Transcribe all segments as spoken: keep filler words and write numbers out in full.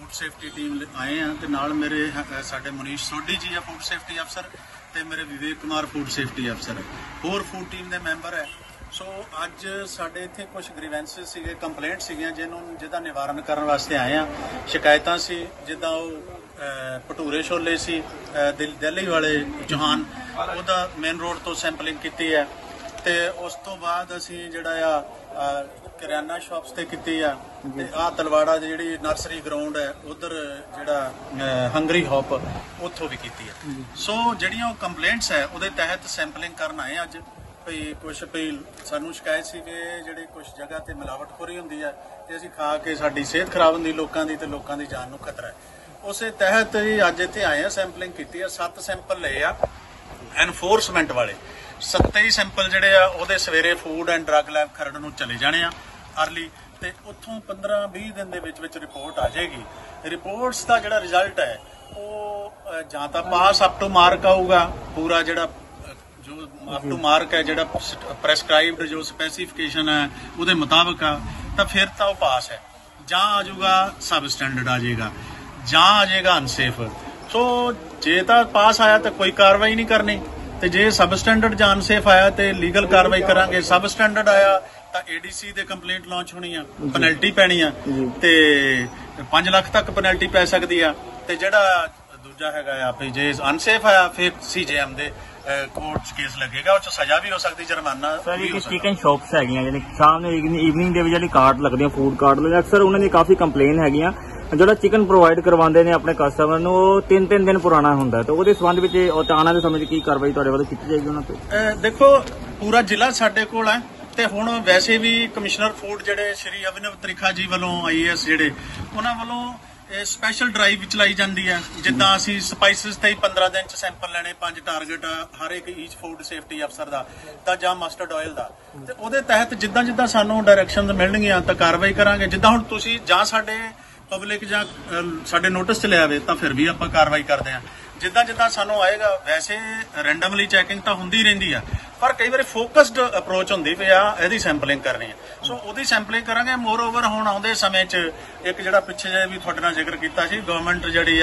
Food safety team आए हैं तो नाल मेरे साडे मनीष सोढी जी है फूड सेफ्टी अफसर ते मेरे विवेक कुमार फूड सेफ्टी अफसर होर फूड टीम के मैंबर है। सो अज साडे इत्थे कुछ ग्रीवेंसिस सीगे कंप्लेंट सीगियां जिन्हों जिहदा निवारण करने वास्ते आए हैं। शिकायतां सी जिद्दां ओह भटूरे छोले सी दिल्ली वाले चौहान उहदा मेन रोड तो सैंपलिंग कीती है ते उस तो बाद असीं जिहड़ा आ किराना शॉप्स ते कीती आ ते आ तलवाड़ा जिहड़ी नर्सरी ग्राउंड है उधर जिहड़ा हंगरी हॉप उत्थों भी कीती है। सो जिहड़ियां कंप्लेंट्स है उहदे तहत सैंपलिंग करन आए अज भई कुछ भई सानू शिकायत सी कि जिहड़ी कुछ जगह ते मिलावटखोरी हुंदी है ते असीं खा के साडी सेहत खराब हुंदी लोकां दी ते लोकां दी जान नूं खतरा है। उस तहत ही अज इत्थे आए आ सैंपलिंग कीती है। सत्त सैंपल लए आ एनफोर्समेंट वाले सत्ताई सैंपल जिहड़े आ ओहदे सवेरे food and drug lab Kharar नूं चले जाने आ अर्ली ते उत्थों पंद्रह बीस दिन दे विच विच रिपोर्ट आ जाएगी। रिपोर्ट्स दा जिहड़ा रिजल्ट है वो जां तां पास अप टू मार्क आऊगा पूरा जिहड़ा जो अप टू मार्क है जिहड़ा प्रेसक्राइब्ड जो स्पेसिफिकेशन है उहदे मुताबिक आ तां फिर तां वो पास है, जां आ जाऊगा सब स्टैंडर्ड आ जाएगा, जां आ जाएगा अनसेफ। सो जे तां पास आया तो कोई कार्रवाई नहीं करनी ते जे सब स्टैंडर्ड जां अनसेफ आया तो लीगल कार्रवाई करांगे। सब स्टैंडर्ड आया तो एडीसी दे कंप्लेंट लॉन्च होनी है, पेनल्टी पैनी है ते पांच लाख तक पेनल्टी पै सकती है ते जिहड़ा दूजा हैगा आ जे अनसेफ आया फिर सीजेएम दे कोर्ट केस लगेगा उस सजा भी हो सकती जुर्माना भी हो सकता। चिकन शॉप्स हैगियां जिहड़ी शाम ਨੂੰ ਈਵਨਿੰਗ ਦੇ ਵਿੱਚ ਜਿਹੜੀ ਕਾਰਟ ਲੱਗਦੇ ਆ ਫੂਡ ਕਾਰਟ ਲੱਗਦੇ ਅਕਸਰ ਉਹਨਾਂ ਦੀ ਕਾਫੀ ਕੰਪਲੇਨ ਹੈਗੀਆਂ ਜਿਹੜਾ ਚਿਕਨ ਪ੍ਰੋਵਾਈਡ ਕਰਵਾਉਂਦੇ ਨੇ ਆਪਣੇ ਕਸਟਮਰ ਨੂੰ ਉਹ ਤਿੰਨ ਤਿੰਨ ਦਿਨ ਪੁਰਾਣਾ ਹੁੰਦਾ ਤੇ ਉਹਦੇ ਸੰਬੰਧ ਵਿੱਚ ਆਉਣ ਵਾਲੇ ਸਮੇਂ 'ਚ ਕੀ ਕਾਰਵਾਈ ਤੁਹਾਡੇ ਵੱਲੋਂ ਕੀਤੀ ਜਾਏਗੀ ਉਹਨਾਂ ਤੇ? ਦੇਖੋ ਪੂਰਾ ਜ਼ਿਲ੍ਹਾ ਸਾਡੇ ਕੋਲ ਹੈ ਤੇ ਹੁਣ ਵੈਸੇ ਵੀ ਕਮਿਸ਼ਨਰ ਫੂਡ ਜਿਹੜੇ ਸ਼੍ਰੀ ਅਭਿਨਵ ਤ੍ਰਿਖਾ ਜੀ ਵੱਲੋਂ ਆਈਏਐਸ ਜਿਹੜੇ ਉਹਨਾਂ ਵੱਲੋਂ स्पैशल ड्राइव चलाई जाती है। जिदा असी स्पाइसिस ते पंद्रह दिन च सैंपल लेने पांच टारगेट हर एक ईच फूड सेफ्टी अफसर का जां मस्टर्ड ऑयल का ते उहदे तहत जिदा जिदा सानू डायरैक्शन मिलणगियां तां कार्रवाई करांगे। जिदा हुण तुसीं जां साडे पब्लिक जां साडे नोटिस च लिया तो फिर भी आपां कार्रवाई करते हैं। जिदा जिदा सानू आएगा वैसे रैंडमली चैकिंग तो हुंदी रहिंदी है पर कई बार फोकस्ड अप्रोच हुंदी पई आ इहदी सैंपलिंग करनी है। सो उहदी सैंपलिंग करांगे। मोर ओवर हुण आउंदे समय च एक जिहड़ा पिछे जे भी तुहाडे नाल जिक्र कीता सी गवर्नमेंट जिहड़ी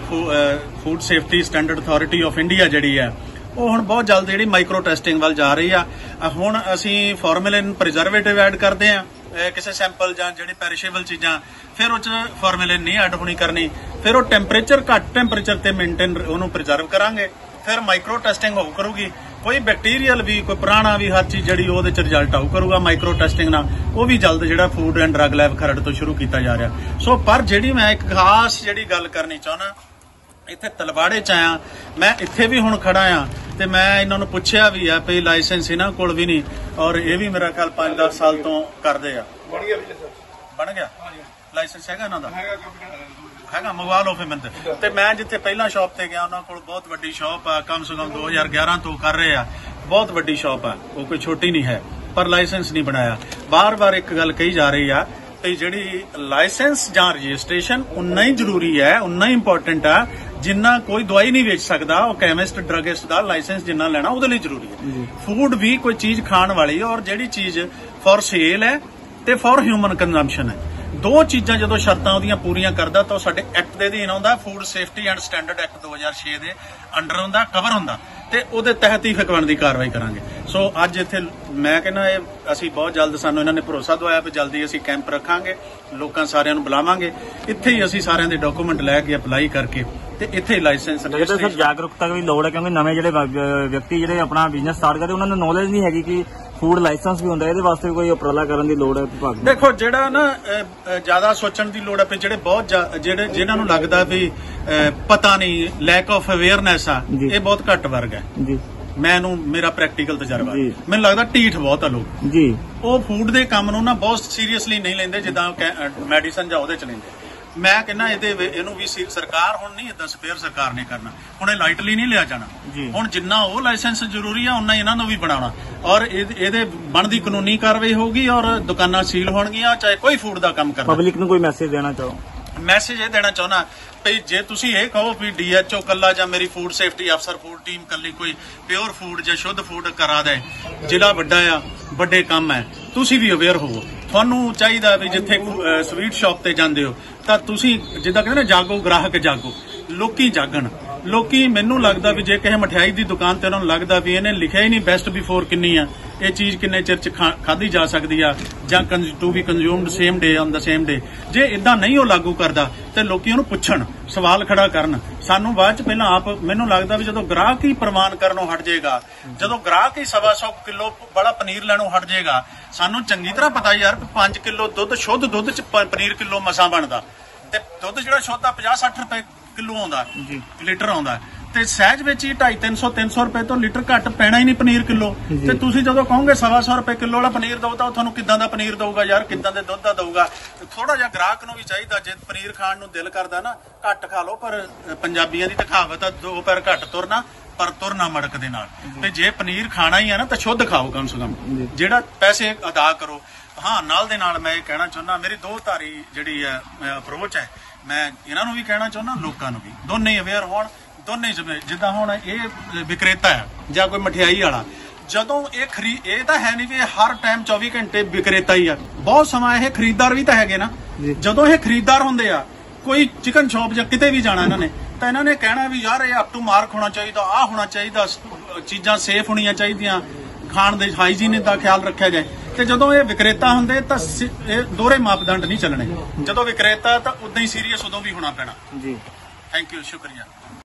आ food safety standard authority of India जिहड़ी है ਉਹ ਹੁਣ ਬਹੁਤ ਜਲਦ ਜਿਹੜੀ ਮਾਈਕਰੋ ਟੈਸਟਿੰਗ ਵੱਲ ਜਾ ਰਹੀ ਆ। ਹੁਣ ਅਸੀਂ ਫਾਰਮੂਲਿਨ ਪ੍ਰੀਜ਼ਰਵੇਟਿਵ ਐਡ ਕਰਦੇ ਆ ਕਿਸੇ ਸੈਂਪਲ ਜਾਂ ਜਿਹੜੀ ਪੈਰੀਸ਼ੇਬਲ ਚੀਜ਼ਾਂ ਫਿਰ ਉਹ 'ਚ ਫਾਰਮੂਲਿਨ ਨਹੀਂ ਐਡ ਹੋਣੀ ਕਰਨੀ। ਫਿਰ ਉਹ ਟੈਂਪਰੇਚਰ ਘੱਟ ਟੈਂਪਰੇਚਰ ਤੇ ਮੇਨਟੇਨ ਉਹਨੂੰ ਪ੍ਰੀਜ਼ਰਵ ਕਰਾਂਗੇ। ਫਿਰ ਮਾਈਕਰੋ ਟੈਸਟਿੰਗ ਹੋ ਕਰੂਗੀ ਕੋਈ ਬੈਕਟੀਰੀਅਲ ਵੀ ਕੋਈ ਪੁਰਾਣਾ ਵੀ ਹਰ ਚੀਜ਼ ਜਿਹੜੀ ਉਹਦੇ 'ਚ ਰਿਜ਼ਲਟ ਆਊ ਕਰੂਗਾ ਮਾਈਕਰੋ ਟੈਸਟਿੰਗ ਨਾਲ। ਉਹ ਵੀ ਜਲਦ ਜਿਹੜਾ food and drug lab Kharar ਤੋਂ ਸ਼ੁਰੂ ਕੀਤਾ ਜਾ ਰਿਹਾ। ਸੋ ਪਰ ਜਿਹੜੀ ਮੈਂ ਇੱਕ ਖਾਸ ਜਿਹੜੀ ਗੱਲ ਕਰਨੀ ਚਾਹੁੰਦਾ ਇੱਥੇ ਤਲਵਾੜੇ 'ਚ ਆਇਆ ਮੈਂ ਇੱਥੇ ਵੀ ਹੁਣ ਖੜਾ ਆ ਤੇ ਮੈਂ ਇਹਨਾਂ ਨੂੰ ਪੁੱਛਿਆ ਵੀ ਆ ਵੀ ਲਾਇਸੈਂਸ ਇਹਨਾਂ ਕੋਲ ਵੀ ਨਹੀਂ ਔਰ ਇਹ ਵੀ ਮੇਰਾ ਖਿਆਲ ਪੰਜ ਦਸ ਸਾਲ ਤੋਂ ਕਰਦੇ ਆ। ਬਣ ਗਿਆ ਬਣ ਗਿਆ ਲਾਇਸੈਂਸ ਹੈਗਾ ਇਹਨਾਂ ਦਾ ਹੈਗਾ ਮੰਗਵਾ ਲਓ ਫਿਰ ਮੈਨੂੰ। ਤੇ ਮੈਂ ਜਿੱਥੇ ਪਹਿਲਾਂ ਸ਼ਾਪ ਤੇ ਗਿਆ ਉਹਨਾਂ ਕੋਲ ਬਹੁਤ ਵੱਡੀ ਸ਼ਾਪ ਆ ਕਮ ਸੇ ਕਮ ਦੋ ਹਜ਼ਾਰ ਗਿਆਰਾਂ ਤੋਂ ਕਰ ਰਹੇ ਆ ਬਹੁਤ ਵੱਡੀ ਸ਼ਾਪ ਆ ਉਹ ਕੋਈ ਛੋਟੀ ਨਹੀਂ ਹੈ ਪਰ ਲਾਇਸੈਂਸ ਨਹੀਂ ਬਣਾਇਆ। ਬਾਰ ਬਾਰ ਇੱਕ ਗੱਲ ਕਹੀ ਜਾ ਰਹੀ ਆ ਵੀ ਜਿਹੜੀ ਲਾਇਸੈਂਸ ਜਾਂ ਰਜਿਸਟ੍ਰੇਸ਼ਨ ਉਨਾ ਹੀ ਜ਼ਰੂਰੀ ਹੈ ਉਨਾ ਹੀ ਇੰਪੋਰਟੈਂਟ ਆ जिन्ना कोई दवाई नहीं बेच सकता वो कैमिस्ट ड्रगिस्ट का लाइसेंस जिन्ना लेना वो जरूरी है। फूड भी कोई चीज खाने वाली है और जिहड़ी चीज फॉर सेल है ते फॉर ह्यूमन कंजम्पशन है दो चीज़ां जो शर्तां उहदियां पूरीआं करदा तो साडे एक्ट दे अधीन आउंदा food safety and standard act दो हज़ार छे दे अंडर हुंदा कवर हुंदा ते उहदे तहत ही फिर बनदी कार्रवाई करांगे। सो अज इत्थे मैं कहना ये असीं बहुत जल्द सानू इन्हां ने भरोसा दवाया भी जल्दी असीं कैंप रखांगे लोकां सारिआं नूं बुलावांगे इत्थे ही असीं सारिआं दे डॉक्यूमेंट लैके अप्लाई करके ते इत्थे ही लाइसेंस सर जागरूकता की लोड़ है क्योंकि नवे जिहड़े व्यक्ति जिहड़े अपना बिजनेस स्टार्ट करदे उन्हां नूं नॉलेज नहीं हैगी कि फूड लाइसेंस भी होंदा है, इहदे वास्ते कोई उपराला करन दी लोड़ है विभाग नूं? देखो जिहड़ा ना ज्यादा सोचण दी लोड़ है जिहड़े बहुत जिहड़े जिन्हां नूं लगदा भी पता नहीं लैक ऑफ अवेयरनेस आ ये बहुत घट वर्ग है जी। मैनू मेरा प्रैक्टिकल तजर्बा मैनूं लगदा ढीठ बहुत आ लोग जी ਉਹ फूड ਦੇ ਕੰਮ ਨੂੰ ਨਾ ਬਹੁਤ ਸੀਰੀਅਸਲੀ ਨਹੀਂ ਲੈਂਦੇ ਜਿੱਦਾਂ ਮੈਡੀਸਨ ਜਾਂ ਉਹਦੇ ਚ ਲੈਂਦੇ। मैं कहना ਇਹਨੂੰ ਵੀ ਸਰਕਾਰ ਹੁਣ ਨਹੀਂ ਇਦਾਂ ਸਪੇਅਰ ਸਰਕਾਰ ਨੇ ਕਰਨਾ ਹੁਣ ਇਹ ਲਾਈਟਲੀ ਨਹੀਂ ਲਿਆ ਜਾਣਾ ਹੁਣ ਜਿੰਨਾ ਉਹ ਲਾਇਸੈਂਸ ਜ਼ਰੂਰੀ ਆ ਉਹਨਾਂ ਇਹਨਾਂ ਨੂੰ ਵੀ ਬਣਾਉਣਾ ਔਰ ਇਹਦੇ ਬਣਦੀ ਕਾਨੂੰਨੀ ਕਾਰਵਾਈ ਹੋਊਗੀ ਔਰ ਦੁਕਾਨਾਂ ਸੀਲ ਹੋਣਗੀਆਂ ਚਾਹੇ ਕੋਈ ਫੂਡ ਦਾ ਕੰਮ ਕਰਦਾ। ਪਬਲਿਕ ਨੂੰ ਕੋਈ ਮੈਸੇਜ ਦੇਣਾ ਚਾਹੋ? ਮੈਸੇਜ ਇਹ ਦੇਣਾ ਚਾਹੁੰਦਾ ਵੀ ਜੇ ਤੁਸੀਂ ਇਹ ਕਹੋ ਵੀ ਡੀਐਚਓ ਕੱਲਾ ਜਾਂ ਮੇਰੀ ਫੂਡ ਸੇਫਟੀ ਅਫਸਰ ਫੂਡ ਟੀਮ ਕੱਲੀ ਕੋਈ ਪਿਓਰ ਫੂਡ ਜਾਂ ਸ਼ੁੱਧ ਫੂਡ ਕਰਾ ਦੇ ਜ਼ਿਲ੍ਹਾ ਵੱਡਾ ਆ ਵੱਡੇ ਕੰਮ ਹੈ ਤੁਸੀਂ ਵੀ ਅਵੇਅਰ ਹੋਵੋ ਤੁਹਾਨੂੰ ਚਾਹੀਦਾ ਵੀ ਜਿੱਥੇ ਸਵੀਟ ਸ਼ਾਪ ਤੇ ਜਾਂਦੇ ਹੋ ਤਾਂ ਤੁਸੀਂ ਜਿੱਦਾਂ ਕਹਿੰਦੇ ਨਾ ਜਾਗੋ ਗ੍ਰਾਹਕ ਜਾਗੋ, ਲੋਕੀ ਜਾਗਣ। ਲੋਕੀ ਮੈਨੂੰ ਲੱਗਦਾ ਵੀ ਜੇ ਕਿਸੇ ਮਠਿਆਈ ਦੀ ਦੁਕਾਨ ਤੇ ਉਹਨਾਂ ਨੂੰ ਲੱਗਦਾ ਵੀ ਇਹਨੇ ਲਿਖਿਆ ਹੀ ਨਹੀਂ ਬੈਸਟ ਬਿਫੋਰ ਕਿੰਨੀ ਆ, ਇਹ ਚੀਜ਼ ਕਿੰਨੇ ਚਿਰ ਚ ਖਾਧੀ ਜਾ ਸਕਦੀ ਆ ਜਾਂ to be consumed same day on the same day, ਜੇ ਇਦਾਂ ਨਹੀਂ ਉਹ ਲਾਗੂ ਕਰਦਾ ਤੇ ਲੋਕੀ ਉਹਨੂੰ ਪੁੱਛਣ, ਸਵਾਲ ਖੜਾ ਕਰਨ। ਸਾਨੂੰ ਬਾਅਦ ਚ ਪਹਿਲਾਂ ਆਪ ਮੈਨੂੰ ਲੱਗਦਾ ਵੀ ਜਦੋਂ ਗ੍ਰਾਹਕ ਹੀ ਪ੍ਰਵਾਨ ਕਰਨੋਂ ਹਟ ਜਾਏਗਾ, ਜਦੋਂ ਗ੍ਰਾਹਕ ਹੀ ਸਵਾ ਸੌ ਕਿਲੋ ਵਾਲਾ ਪਨੀਰ ਲੈਣੋਂ ਹਟ ਜਾਏਗਾ, ਸਾਨੂੰ ਚੰਗੀ ਤਰ੍ਹਾਂ ਪਤਾ ਯਾਰ ਪੰਜ ਕਿਲੋ ਦੁੱਧ ਸ਼ੁੱਧ ਦੁੱਧ ਚ ਪਨੀਰ ਕਿਲੋ ਮਸਾਂ ਬਣਦਾ ਤੇ ਦੁੱਧ ਜਿਹੜਾ ਸ਼ੁੱਧ ਆ ਪੰਜਾਹ ਸੱਠ ਰੁਪਏ ਕਿਲੋ ਆਉਂਦਾ, ਲੀਟਰ ਆਉਂਦਾ ਤੇ ਸਹਿਜ ਵਿੱਚ ਹੀ ਢਾਈ ਤਿੰਨ ਸੌ ਤਿੰਨ ਸੌ ਰੁਪਏ ਤੋਂ ਲੀਟਰ ਘੱਟ ਪੈਣਾ ਹੀ ਨਹੀਂ ਪਨੀਰ ਕਿਲੋ। ਤੇ ਤੁਸੀਂ ਜਦੋਂ ਕਹੋਗੇ ਸਵਾ ਸੌ ਰੁਪਏ ਕਿਲੋ ਵਾਲਾ ਪਨੀਰ ਦਊ ਤਾਂ ਉਹ ਤੁਹਾਨੂੰ ਕਿੱਦਾਂ ਦਾ ਪਨੀਰ ਦਊਗਾ ਯਾਰ, ਕਿੱਦਾਂ ਦੇ ਦੁੱਧ ਦਾ ਦਊਗਾ। ਥੋੜਾ ਜਿਹਾ ਗ੍ਰਾਹਕ ਨੂੰ ਵੀ ਚਾਹੀਦਾ, ਜੇ ਪਨੀਰ ਖਾਣ ਨੂੰ ਦਿਲ ਕਰਦਾ ਨਾ ਘੱਟ ਖਾ ਲਓ, ਪਰ ਪੰਜਾਬੀਆਂ ਦੀ ਤਾਂ ਕਹਾਵਤ ਆ ਦੋ ਪੈਰ ਘੱਟ ਤੁਰਨਾ ਪਰ ਤੁਰਨਾ ਮੜਕ ਦੇ ਨਾਲ। ਤੇ ਜੇ ਪਨੀਰ ਖਾਣਾ ਹੀ ਆ ਨਾ ਤਾਂ ਸ਼ੁੱਧ ਖਾਓ, ਕਮ ਸੇ ਕਮ ਜਿਹੜਾ ਪੈਸੇ ਅਦਾ ਕਰੋ। ਹਾਂ, ਨਾਲ ਦੇ ਨਾਲ ਮੈਂ ਇਹ ਕਹਿਣਾ ਚਾਹੁੰਦਾ, ਮੇਰੀ ਦੋ ਧਾਰੀ ਜਿਹੜੀ ਹੈ ਅਪਰੋਚ ਹੈ, ਮੈਂ ਇਹਨਾਂ ਨੂੰ ਵੀ ਕਹਿਣਾ ਚਾਹੁੰਦਾ, ਲੋਕਾਂ ਨੂੰ ਵੀ, ਦੋਨੇ ਅਵੇਅਰ ਹੋਣ, ਦੋਨੇ ਜਿੱਦਾਂ ਹੁਣ ਇਹ ਵਿਕਰੇਤਾ ਹੈ ਜਾਂ ਕੋਈ ਮਠਿਆਈ ਵਾਲਾ, ਜਦੋਂ ਇਹ ਖਰੀ ਇਹ ਤਾਂ ਹੈ ਨਹੀਂ ਵੀ ਹਰ ਟਾਈਮ ਚੌਵੀ ਘੰਟੇ ਵਿਕਰੇਤਾ ਹੀ ਆ, ਬਹੁਤ ਸਮਾਂ ਇਹ ਖਰੀਦਦਾਰ ਵੀ ਤਾਂ ਹੈਗੇ ਨਾ। ਜਦੋਂ ਇਹ ਖਰੀਦਦਾਰ ਹੁੰਦੇ ਆ, ਕੋਈ ਚਿਕਨ ਸ਼ਾਪ ਜਾਂ ਕਿਤੇ ਵੀ ਜਾਣਾ ਇਹਨਾਂ ਨੇ, ਤਾਂ ਇਹਨਾਂ ਨੇ ਕਹਿਣਾ ਵੀ ਯਾਰ ਇਹ ਅਪ ਟੂ ਮਾਰਕ ਹੋਣਾ ਚਾਹੀਦਾ, ਆਹ ਹੋਣਾ ਚਾਹੀਦਾ, ਚੀਜ਼ਾਂ ਸੇਫ ਹੋਣੀਆਂ ਚਾਹੀਦੀਆਂ, ਖਾਣ ਦੇ ਹਾਈਜੀਨ ਦਾ ਖਿਆਲ ਰੱਖਿਆ ਜਾਏ। ਤੇ ਜਦੋਂ ਇਹ ਵਿਕਰੇਤਾ ਹੁੰਦੇ ਤਾਂ ਇਹ ਦੋਹਰੇ ਮਾਪਦੰਡ ਨਹੀਂ ਚੱਲਣੇ। ਜਦੋਂ ਵਿਕਰੇਤਾ ਤਾਂ ਉਦਾਂ ਹੀ ਸੀਰੀਅਸ ਉਦੋਂ ਵੀ ਹੋਣਾ ਪੈਣਾ। ਜੀ, ਥੈਂਕ ਯੂ, ਸ਼ੁਕਰੀਆ।